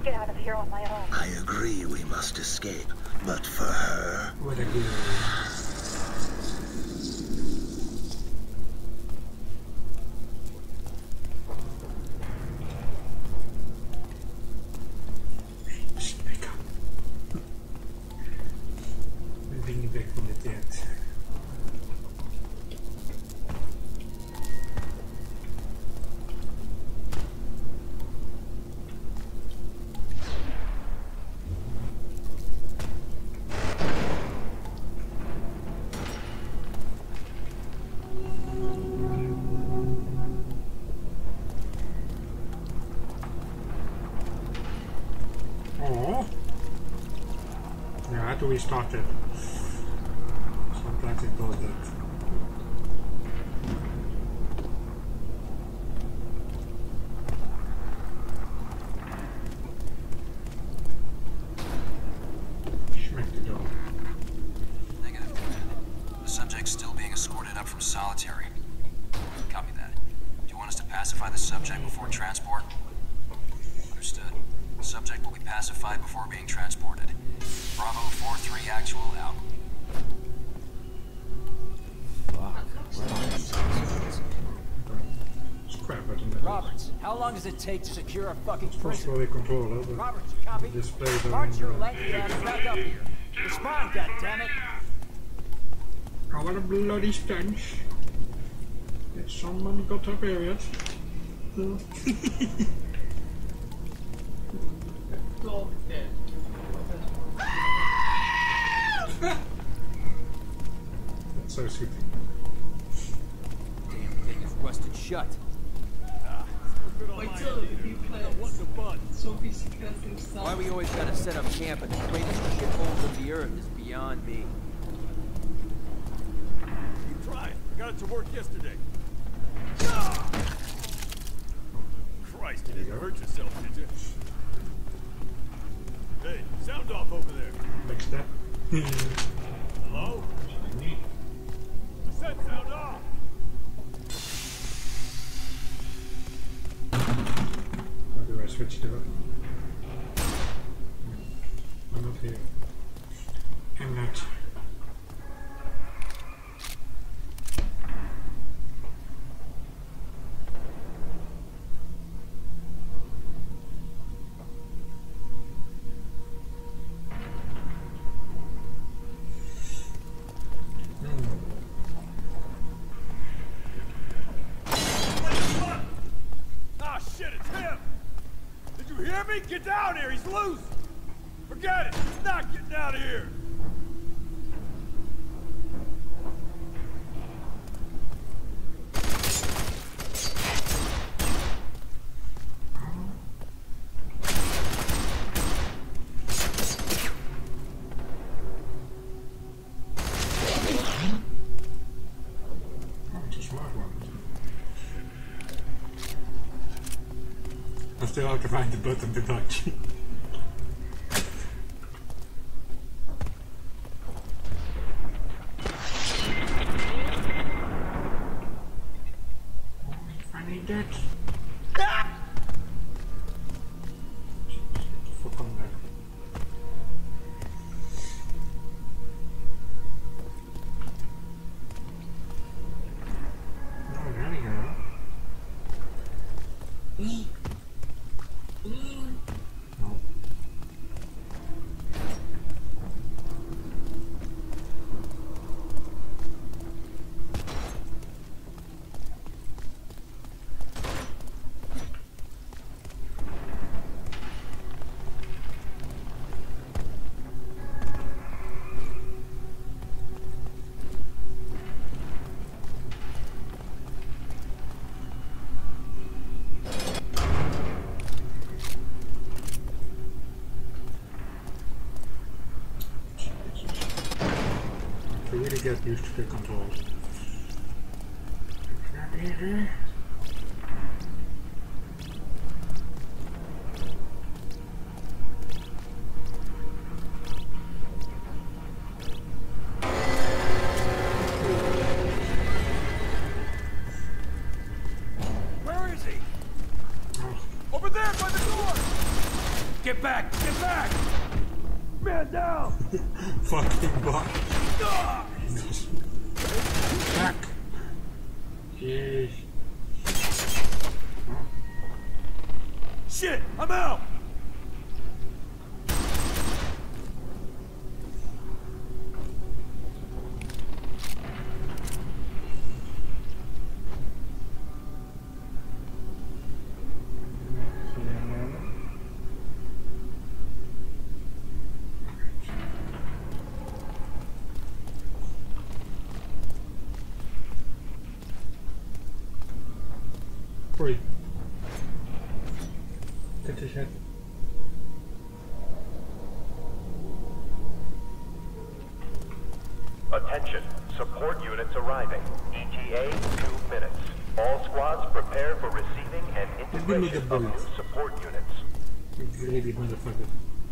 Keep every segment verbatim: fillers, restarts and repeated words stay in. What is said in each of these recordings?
get out of here on my own. I agree we must escape, but for her... What a good... Speak up. We ben niet weg van dit tijd. We started. Sometimes it does that. Schmeckt die doch. Negative. The subject's still being escorted up from solitary. Copy that. Do you want us to pacify the subject before transport? Understood. The subject will be pacified before being transported. Bravo four three actual out. Roberts, how long does it take to secure a fucking prison? Control, Roberts, you copy? March your length down and back up here. Respond, goddammit! Oh, what a bloody stench. If someone got up here yet. That's so stupid. Damn thing is rusted shut. Why we always gotta set up camp at the greatest shitholes of the earth is beyond me. You tried. I got it to work yesterday. Christ, you didn't hurt yourself, did you? Hey, sound off over there. Next step. Hello? I said sound off. How do I switch to it? I'm not here. I'm not. Get down here! He's loose! Forget it! He's not getting out of here! Still have to find the button to touch. I need that. Ah! Fuck on that. Oh, there we go. Really get used to the controls. back! Get back! Man down! Fucking bot. Back. Jeez. Shit! I'm out! Oei. Dit is het. Attention, support units arriving. E T A, two minutes. All squads prepare for receiving and integration of new support units. Greedy motherfucker.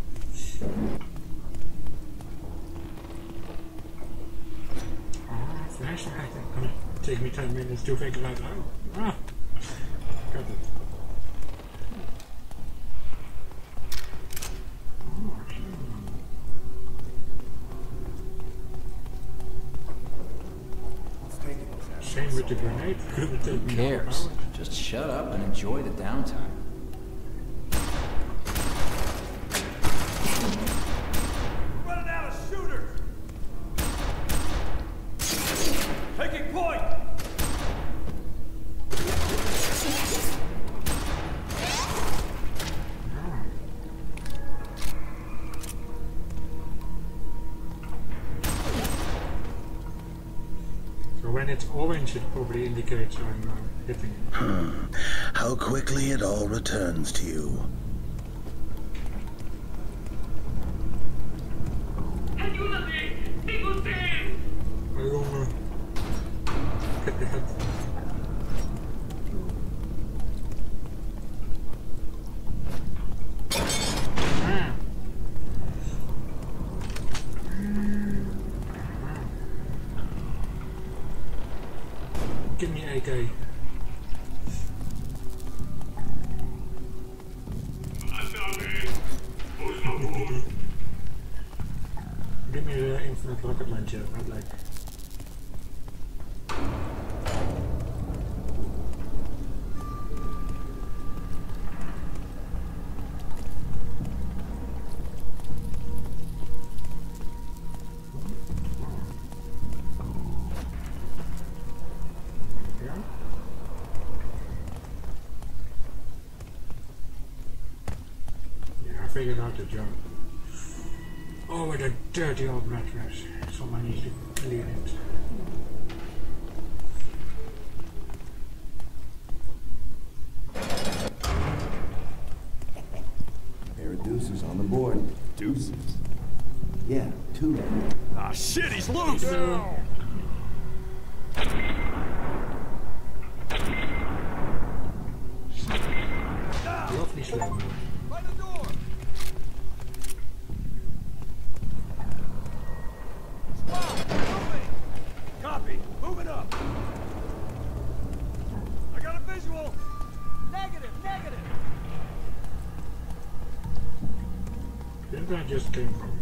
Ah, flashlight. It's gonna take me ten minutes to figure that out. Ah, got it. Same with the grenade. Couldn't take me Who cares? Just shut up and enjoy the downtime. Running out of shooters! Taking point! When it's orange, it probably indicates I'm uh, hitting it. Hmm. How quickly it all returns to you. I don't know. Get the head. Ah. Give me A K. Give me the infinite rocket launcher, I'd like. Figured out the jump. Oh, with a dirty old mattress. Someone needs to clean it. Pair of deuces on the board. Deuces? Yeah, two. Ah, shit, he's loose! No. Lovely slow. By the door! Squad, moving! Copy, moving up! I got a visual! Negative, negative! Where I just came from?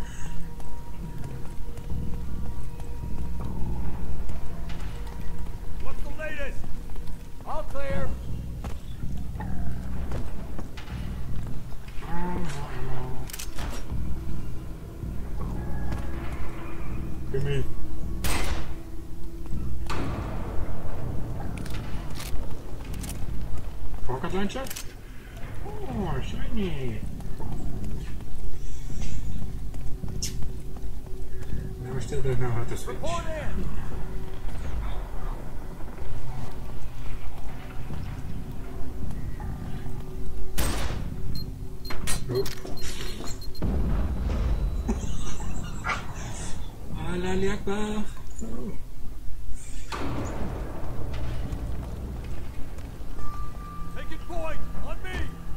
What's the latest? All clear! Give me. Rocket launcher? Oh, shiny. No, I still don't know how to switch. Report in! Nope. Allah Akbar. Oh. Taking point! On me!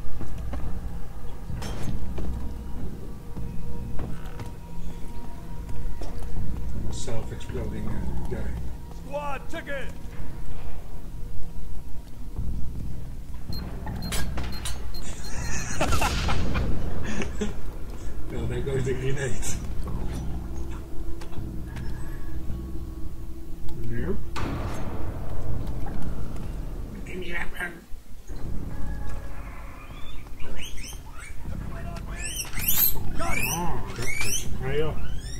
Self-exploding uh, guy. Squad, ticket! with the grenade. Nope. Give me that pen. Got it! Oh, that person. Hurry up.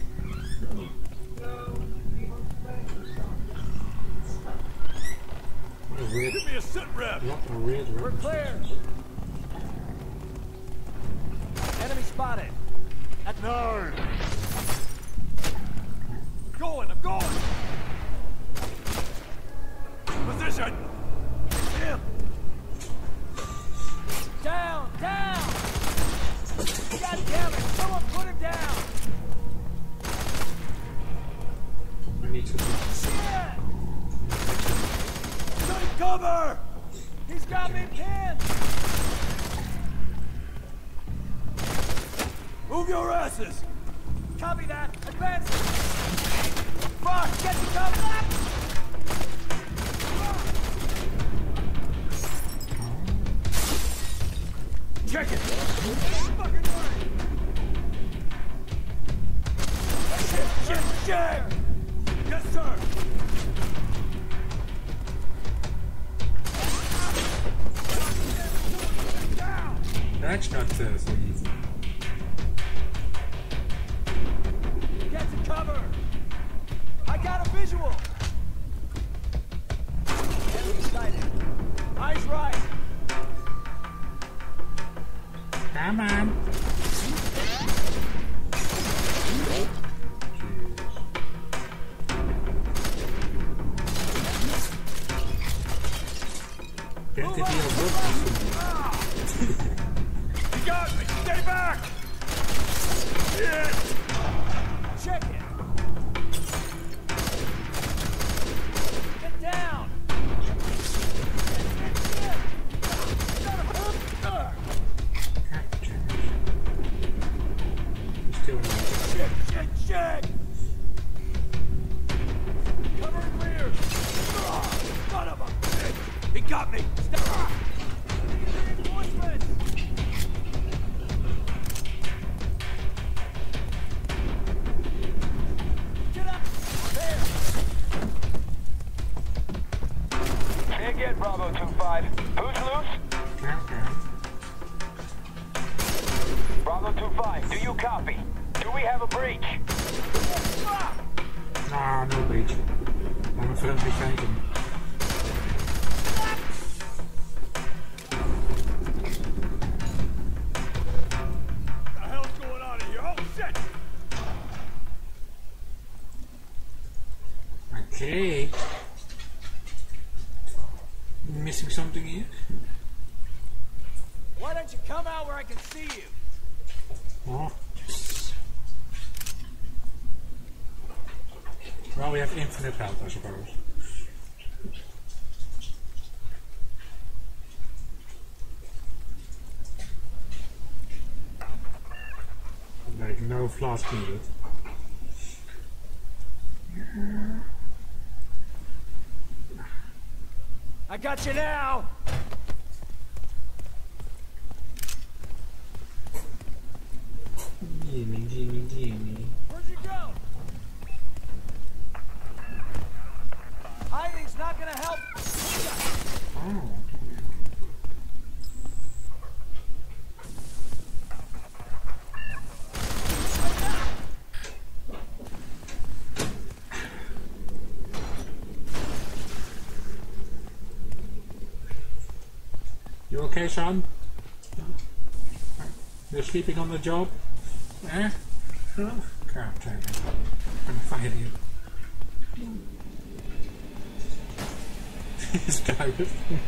What a weird, Give me a sit rep! what a weird We're weapon. clear. Enemy spotted. That's No! Going, I'm going! Position! Him! down, down. God damn it! Someone put him down. I need to do Shit! Take cover! He's got me pinned. Move your asses! Copy that. Advance. Fuck! Get the cover. Check it! Fucking way! Shit, shit, shit! Yes, sir! Down! That's not uh, so easy. Get to cover. I got a visual. Enemy sighted. Eyes right. Come on. Get the deal good. You got me! Stay back! Shit! Check it. Get down. Still not. Shit, shit, shit! Cover and rear! Ah, son of a bitch! He got me! Stop! Reinforcements. Get up. There. Say again, Bravo two five. Who's loose? Okay. Bravo two five, do you copy? Do we have a breach? Nah, no breach. I'm a friendly Phantom. What the hell's going on in here? Oh, shit! Okay. Missing something here? Why don't you come out where I can see you? Oh. Well, we have infinite health, I suppose. Like, no flask needed. I got you now. Gimme, gimme, gimme. Where'd you go? Hiding's not gonna help. Oh. You okay, son? You're sleeping on the job? Eh? Oh, God damn it. I'm fighting you. He's tired.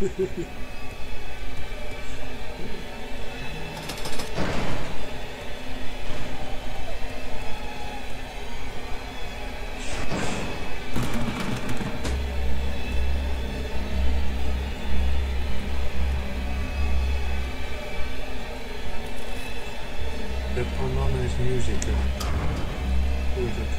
That ominous music. Uh, who is it?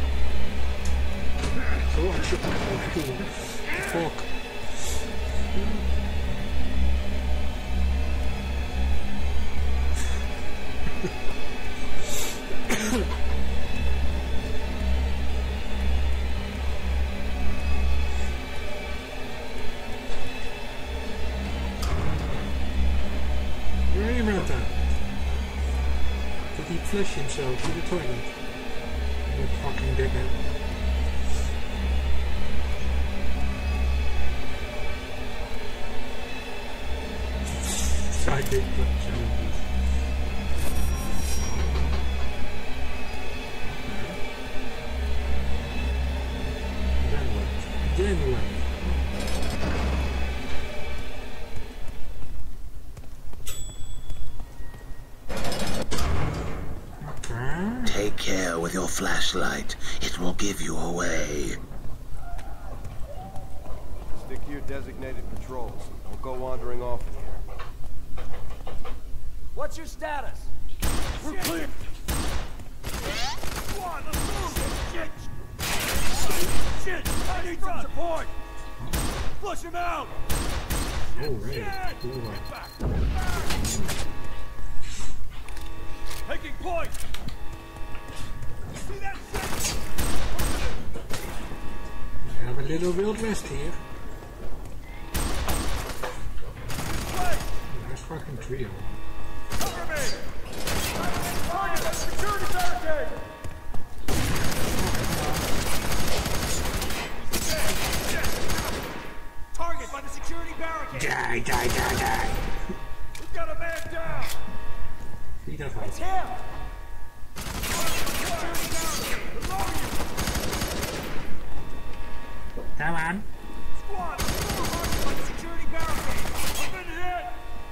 Oh, I should. Fuck. Where are you about that? Did he flush himself to the toilet? You fucking dickhead. Psychic flush. Then what? Then what? Take care with your flashlight. It will give you away. Stick to your designated patrols. Don't go wandering off in here. What's your status? We're clear! Come on, let's move! Shit! Shit! I need some support! Flush him out! Oh, right. Shit! Cool. Get back! Get back! Taking point! See that shit? I have a little Wild West here. Nice fucking trio. Cover me! Target that security barricade! Target by the security barricade! Die, die, die, die! We've got a man down! Wie dat was? It's him! Come on. Squad, target by the security barricade! I've been hit!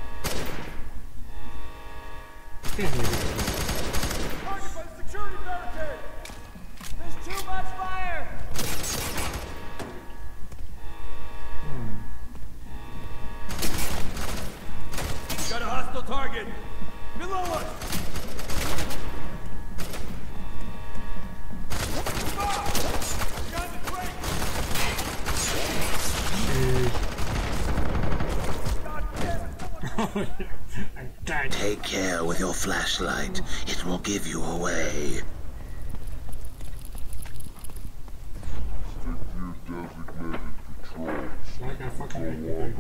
Get me. Target by the security barricade! There's too much fire! Got a hostile target! Below us! Ah! Got the crate! God damn it! I'm dead. Take care with your flashlight. It will give you away. Like I fucking activated.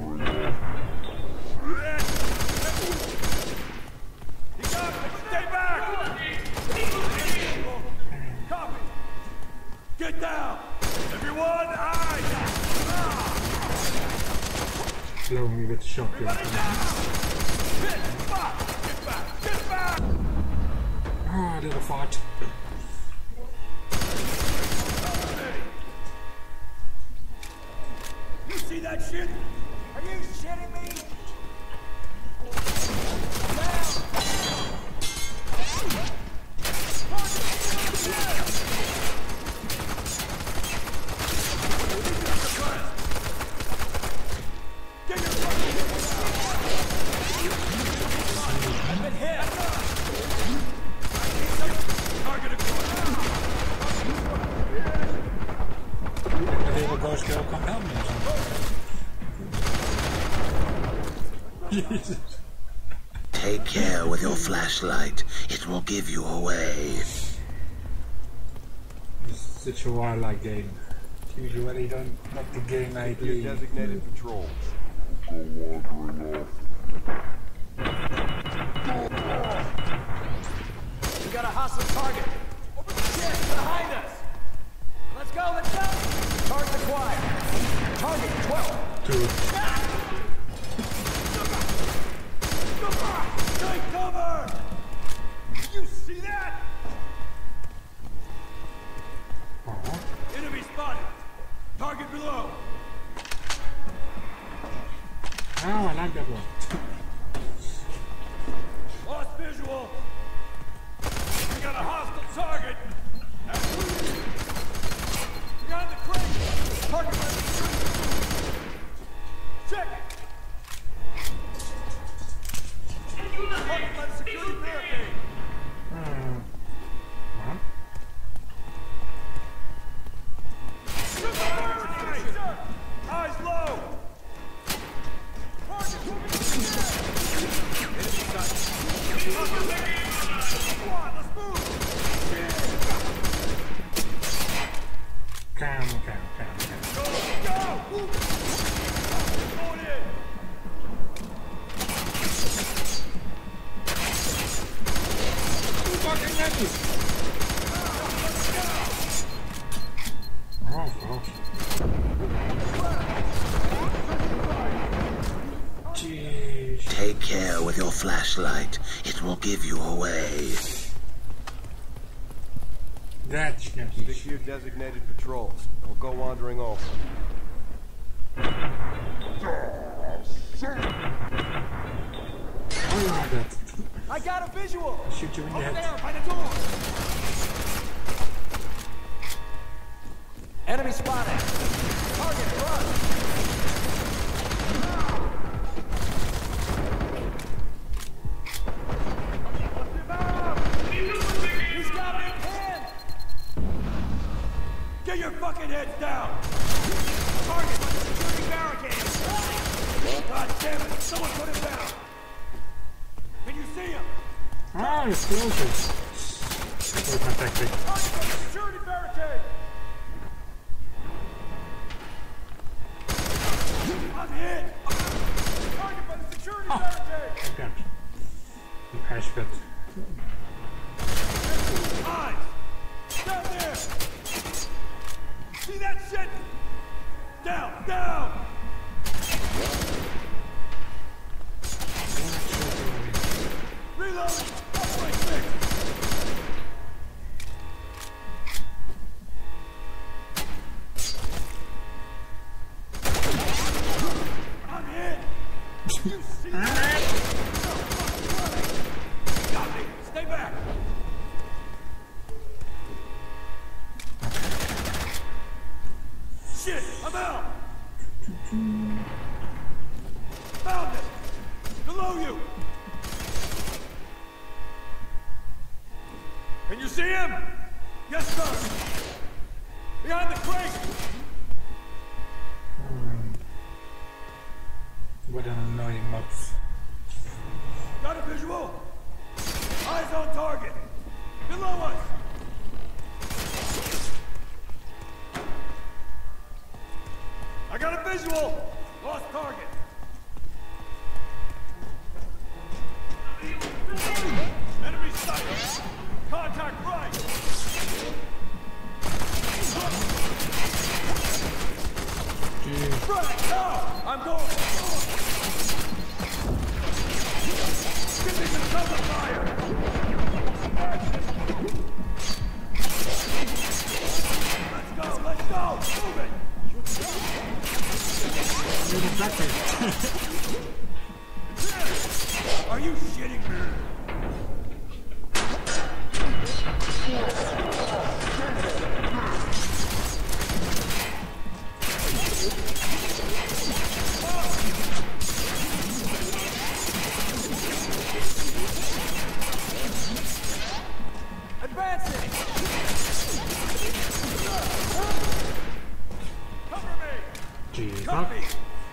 He got me! Stay back! Copy! Get down! Everyone, eyes! Slow me with the shotgun. Everybody down! Hit! Fuck! Get back! Get back! Ah, little fart. You see that shit? Are you shitting me? Get your fucking I've been hit! target across! A little ghost girl come help me or something. Jesus. Take care with your flashlight. It will give you away. It's such a wildlife game. It's usually don't like the game I play. Designated patrols. We got a hostile target! Shit, behind us! Let's go, let's go! Target acquired! Target twelve! Two. Take cover! Did you see that? Uh-huh. Enemy spotted. Target below. Oh, I like that one. Lost visual. We got a hostile target. Behind the crate. Target by the tree. Check it. Target by the security barricade. Uh, huh? Eyes low. Target moving. Enemy sight. netjes. Oh, oh. Jeez. Take care with your flashlight. It will give you away. That's Stick netjes. to your designated patrols. Don't go wandering off. Oh, you know that. I got a visual! I'll shoot you in the Over head. there, by the door! Enemy spotted! Target, run! He's got me in hand! Get your fucking heads down! Target by the security barricade! God damn it! Someone put him down! Can you see him? Ah, explosives. That was my tactic. Target by the security barricade! I'm hit! Target by the security Oh. barricade! I got the ash pit. Eyes! Down there! See that shit? Down! Down! Reload! Up right six! I'm hit! You see that? Got me! Stay back! Shit! I'm out! Found it! Below you! Can you see him? Yes, sir! Behind the crate! What an annoying mouth. Got a visual? Eyes on target! Below us! I got a visual! Lost target! Enemy sighted! Contact right! Jeez. Right now! I'm going! Give me some cover fire! Let's go! Let's go! Move it! You're deflected. Are you shitting me? Advancing! Cover me! Jeez, Cover fuck. me!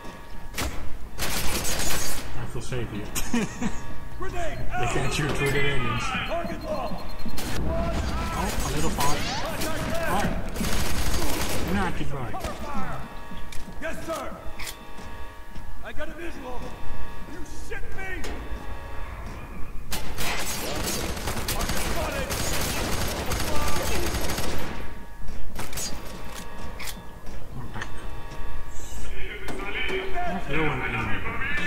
I feel safe here. Grenade! They Out! can't shoot through the aliens. Target locked! Oh, a little far. Contact left! Alright. Not too bad. Cover fire! Yes, sir! I got a visual! You shit me! Target spotted! No one can.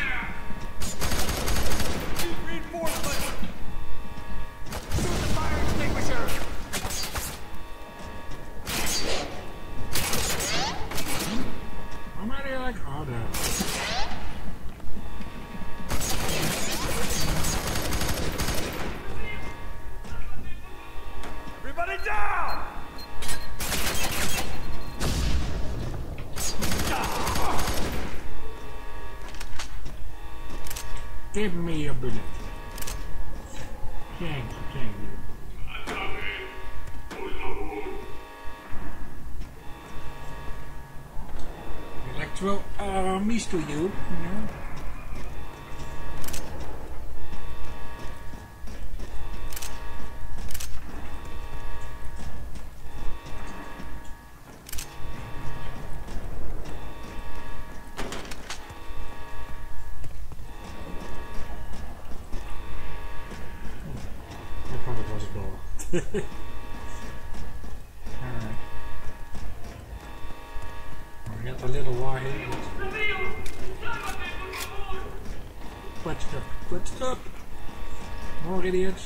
Need reinforcements! Shoot the fire extinguisher! How many like oh there? Everybody down! Give me a bullet. Thank you, thank you. Electro armies to you, you know. I thought it was a door. Alright. We got the little wire here. Clutched up, clutched up. More idiots.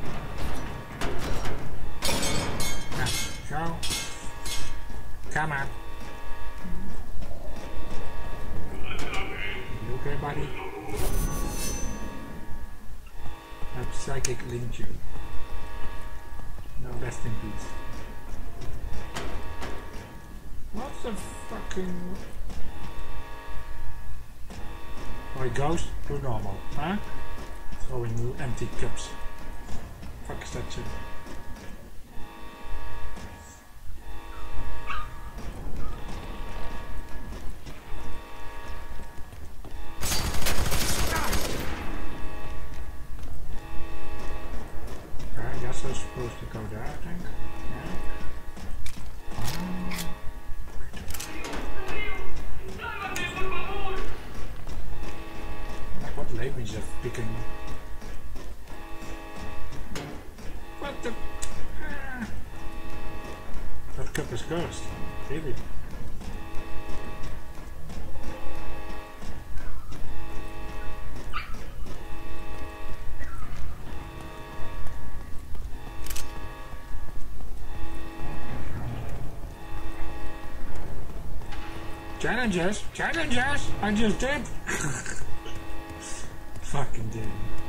Now, go. Come on. You okay, buddy? That psychic linked you. No, rest in peace. What's the fucking... Oh, it goes to normal, huh? Throwing new empty cups. Fuck is that shit? Okay, I guess I'm supposed to go there, I think. Yeah. Oh. What language of picking? What the? Ah. That cup is cursed. Really? Challenges! Challenges! I just did! Fucking did.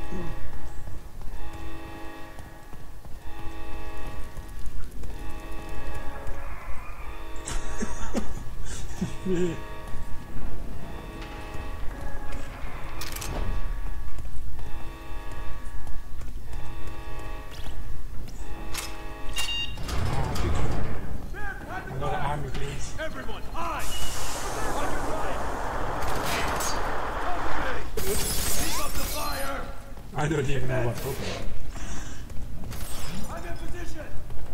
Yeah. Another army, please. Everyone, hide! On your right! Cover me! Keep up the fire! I don't even know what happened. I'm in position!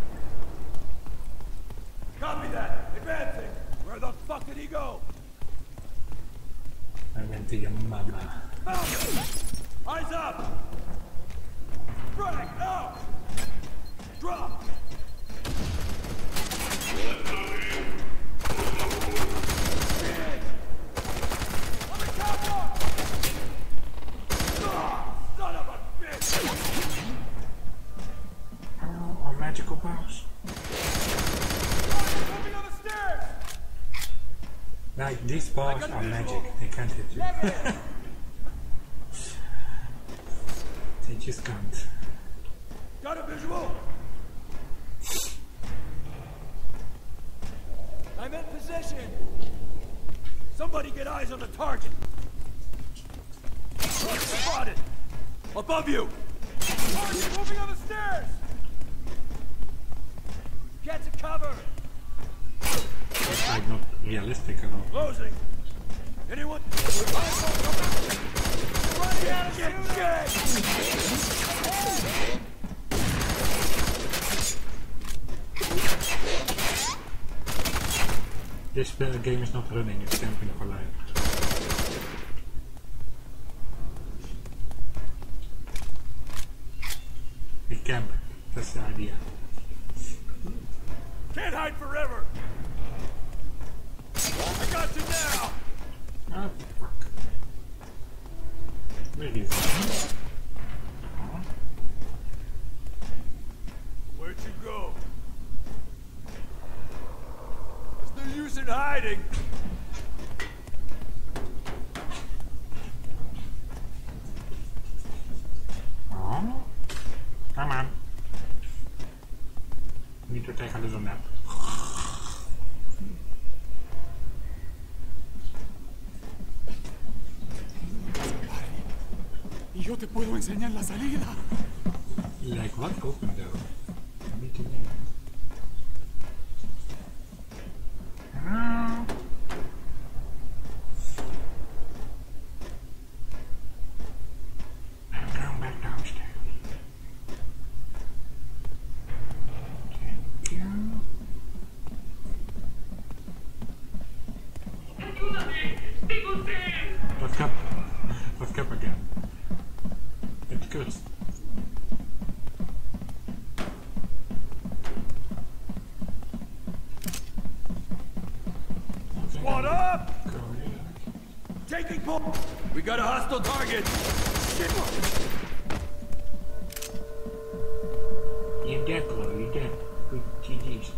Copy that! Advancing! Where the fuck did he go? I went to your mama. Mountain! Eyes up! Frag out! Drop! Magical powers. Like these powers are magic, they can't hit you. They just can't. Got a visual? I'm in position. Somebody get eyes on the target. Spotted. Above you. Target moving on the stairs. Get to cover! It's like not realistic at all. Closing! Anyone? Get, get, get! This uh, game is not running, it's camping for life. We camp, that's the idea. Can't hide forever! I got you now! Ah, fuck. Where is it? Where'd you go? There's no use in hiding! Oh, come on. Need to take a little nap. Y yo te puedo enseñar la salida. Like what open though? Me too. Ah. I'm going back downstairs. Thank you. What cup? What cup again? It's good. Squad up! Taking point! We got a hostile target! Shit! You're dead, bro. You're dead. Good G G's.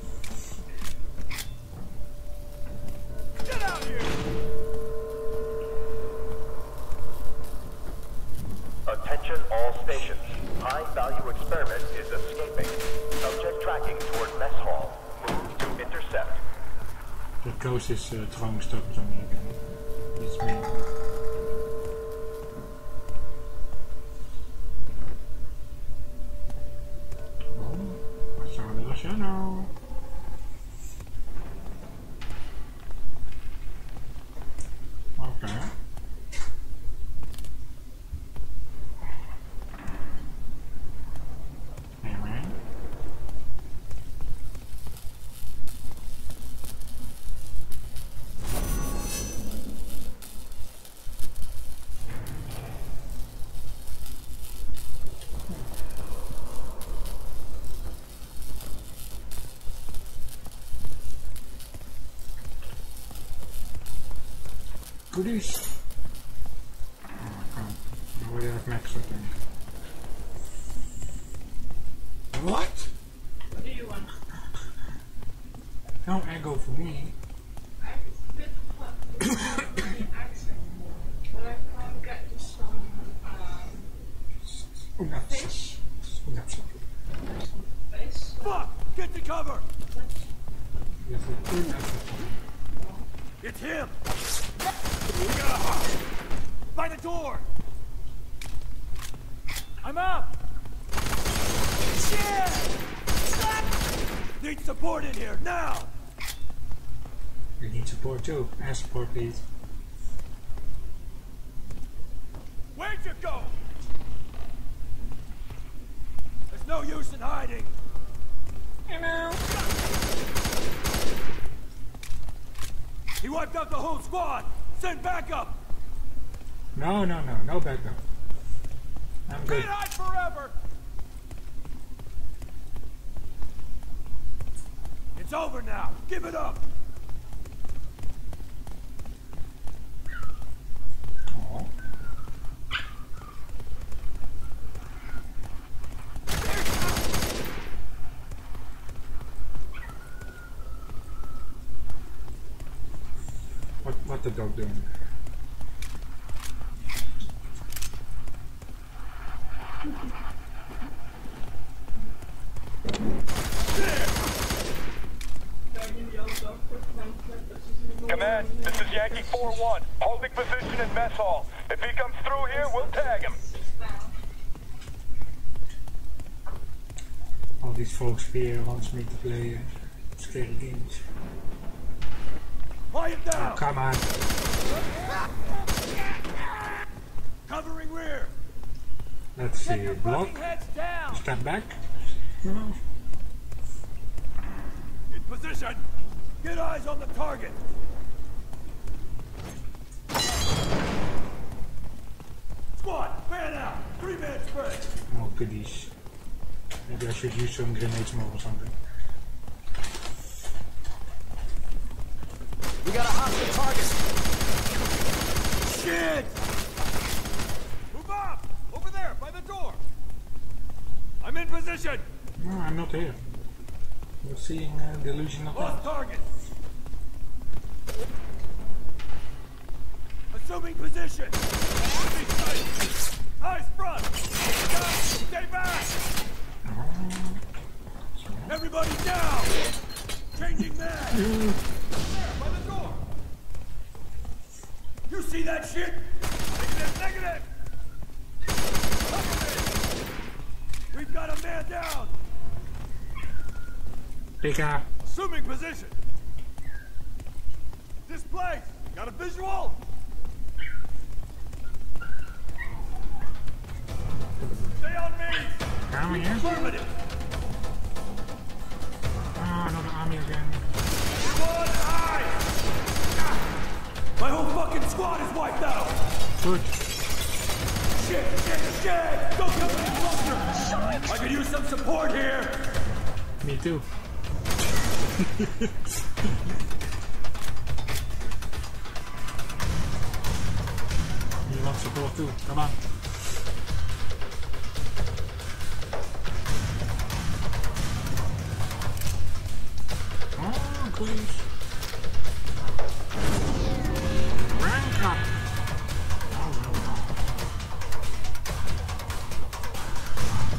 Get out here! Attention all stations. High-value experiment is escaping. Subject tracking toward mess hall. Move to intercept. The coast is uh, trouwens stuk zo niet. Iets meer. Oh, wat zou er als nou? Oké. Goodies. Oh my god. I already have max I think. What? What do you want? No ego for me. I bit what the accent, but I can't get this from um, oh, fish. Oh, that's it. Fish? Fuck! Get to cover! Yes, it's good. It's him! We got a hop! By the door! I'm up! Shit! Need support in here, now! We need support too. Ask support, please. Where'd you go? There's no use in hiding! Hello! He wiped out the whole squad! Send backup! No, no, no. No backup. I'm good. Can't hide forever! It's over now! Give it up! Oh. What, what the dog doing? Command, this is Yankee four one. Holding position in mess hall. If he comes through here, we'll tag him. All these folks here wants me to play uh, scary games. Quiet down! Oh, come on. Covering rear! Let's see. Get your Block. fucking heads down! Step back. In position! Get eyes on the target! Squad, fan out! Three-man spread! Oh, goodies. Maybe I should use some grenades more or something. We got a hostile target! Shit! Move up! Over there, by the door! I'm in position! No, I'm not here. You're seeing uh, delusion of Lost that. target! Assuming position! Eyes front! Stay back! Everybody down! Changing mag! There, by the door! You see that shit? Negative, negative! Cover me! We've got a man down! Pick up. Assuming position! This place! Got a visual? Stay on me! Come here. Affirmative! Oh, another army again. One eye! My whole fucking squad is wiped out! Good. Shit, shit, shit! Don't come any closer! I could use some support here! Me too. support too. Come on. Oh, please.